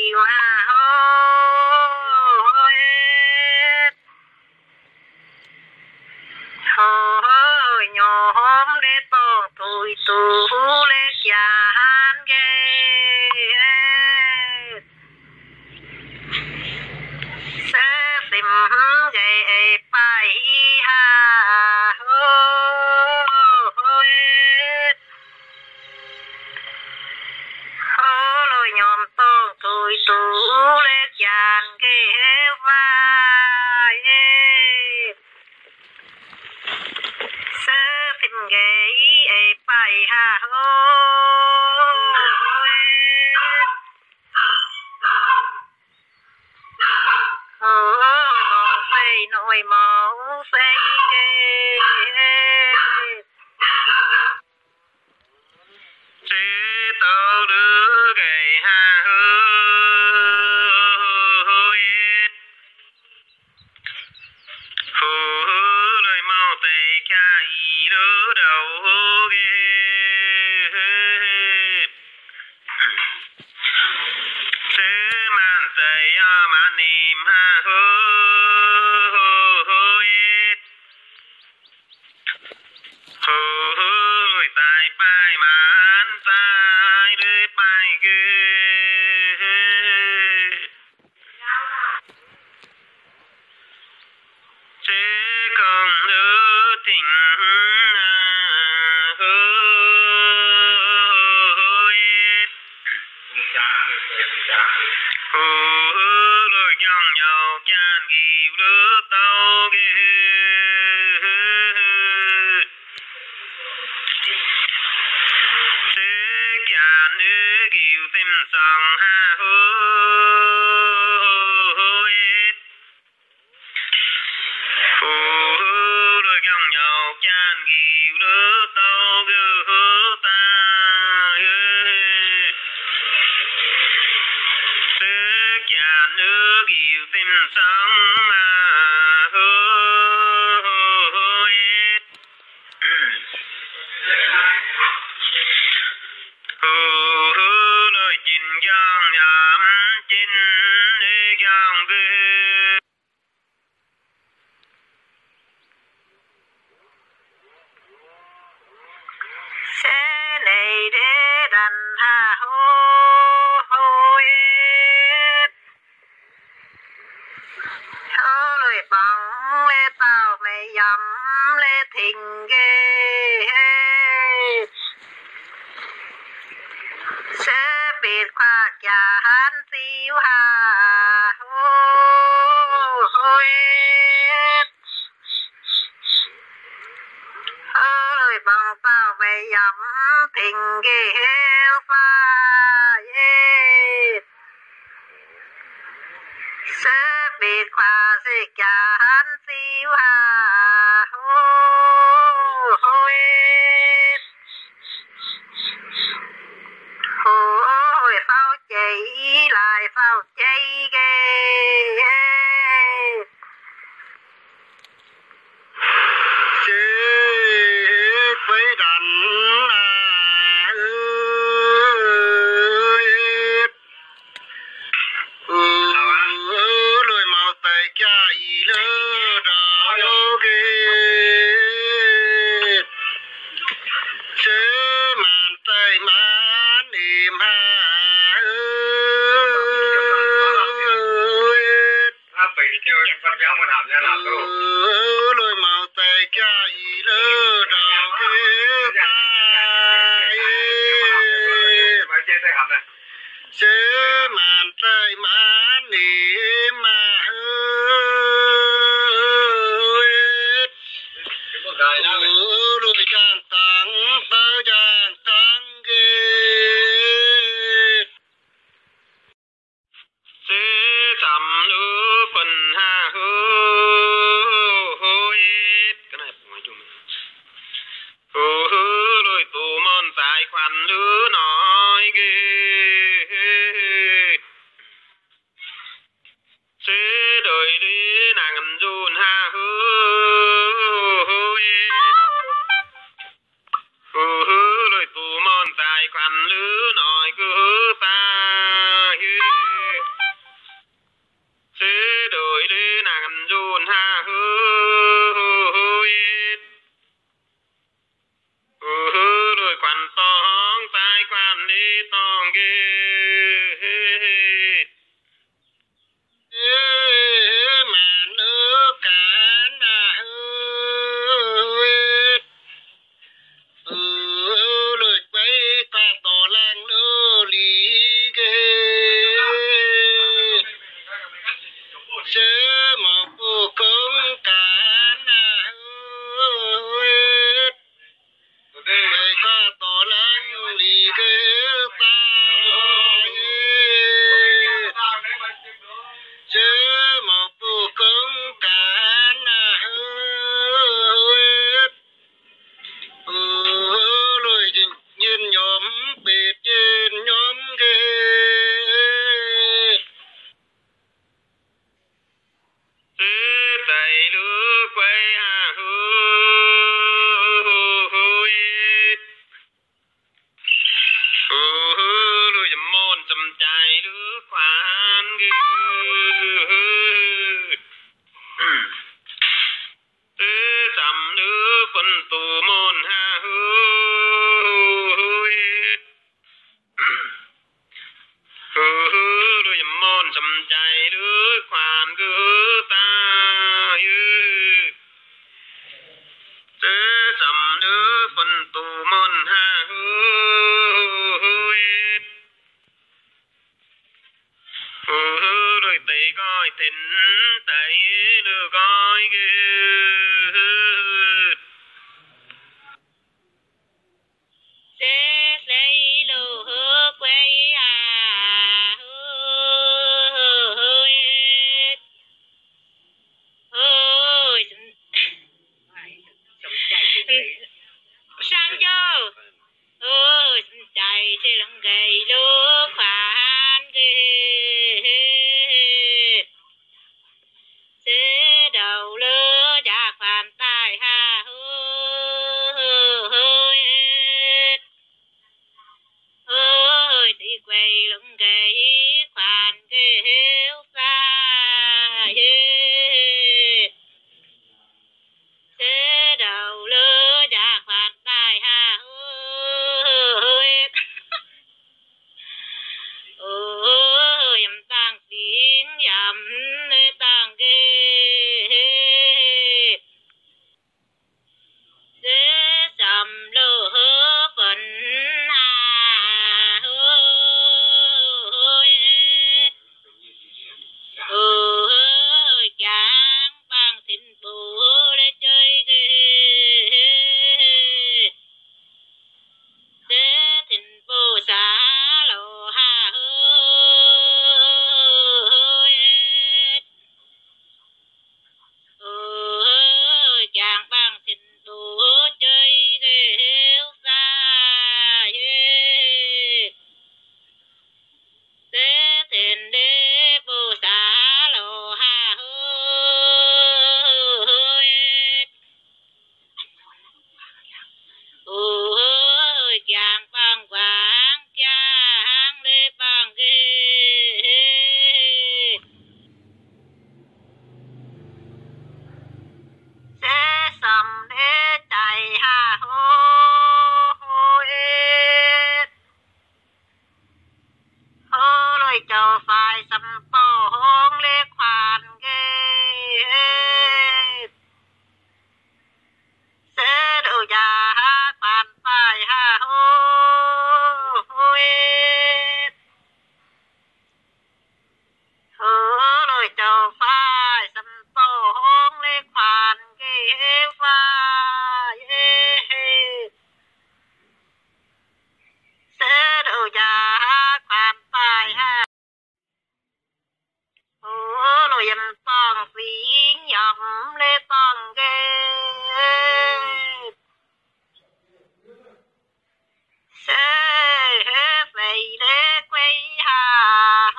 hoa hôi nhóm để to tuổi tù lê chán ghê sẽ tìm ghê bài ha hôi lôi nhóm to tuổi tù lê chán ghê vai sẽ tìm ghê bài ha nội máu xây chỉ tao đứa gầy ha lời mau tay cha ý đứa đầu chứ màn tay mà niềm ha tai pai man tai lưới pai ghê chế còn nữ tình lôi dòng nhau chan ghiu lứa tao ghê nữ kiều tim sòng ha đôi găng nhau chan kiều đỡ tao gỡ ta nữ kiều tim sòng lời chín giang nhảm chín giang ghê xe này để đàn ha hôi lời bằng lê tao mày dầm lê thình ghê sẽ biệt qua chán siêu hà hôi ơi bằng tao mày dầm thình ghê pha sẽ biệt qua sẽ chán siêu hà hôi ôi sao chạy lại sao chạy ghê chứ quấy đàn lôi màu tay cha ý lơ đó ghê chứ màn tay má niềm ha lôi màu tay cha ý lơ đó ghê chứ màn tay má niềm mà lôi giang tăng tơ giang tăng ghê sẽ chậm lứa phần ha cái này ngoài chung lôi tù môn tài khoản lứa nói ghê sầm nữ phân tù môn ha đôi môn sầm chạy đứa khoan cứ ta sầm nữ phân tù môn ha đôi tay coi tình tay đưa coi sang vô chạy xe lưng gầy lúa khoan xe đầu lứa đã khoan tai ha đi quay lưng gầy khoan kêu xa xe đầu lứa đã khoan tai ha yam tang xin yam lê tang ghê dê sầm lô hơ phần hà chàng bang xin bù để chơi ghê dê thìn bù xá lô hà chàng bang xin bù chơi ghêu xa dê thìn đê bù xá lô hà chàng bang quảng chàng lê bang ghê xe sầm đê chạy ha lôi chờ phải sầm to hông lê khoan ghê xe đầu già khoan phải ha lôi chờ phải sầm to hông lê khoan ghê phải xe đầu già khoan phải ha lôi yam tong xin yam lê tong ghê xe về lê quay hà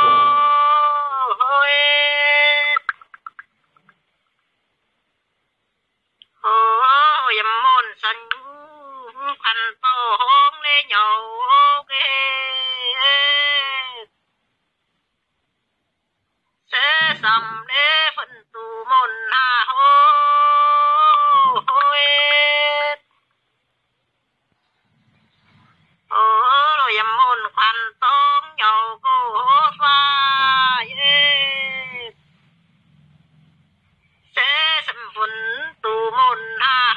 yam môn sân khoan to hông lê nhậu ghê xe sầm lê phân tù môn hà rồi yam môn khoan tông nhậu cô pha xe sầm phân tù môn hà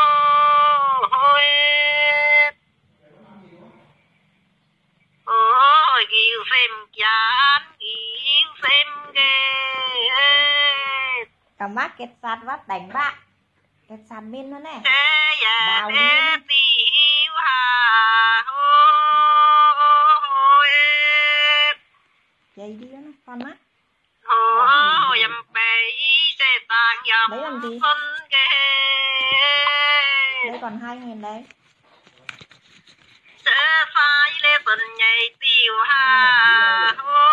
kêu phim chán kêu phim ghê cảm bác kết sát vắt đánh bạc kết sát bên nữa này đào miên tiêu hà dây đi nữa con mắt yam bể xe tàng yam đấy làm gì phân ghê đấy còn 2.000 đấy sẽ phai lê phần nhảy tiêu hà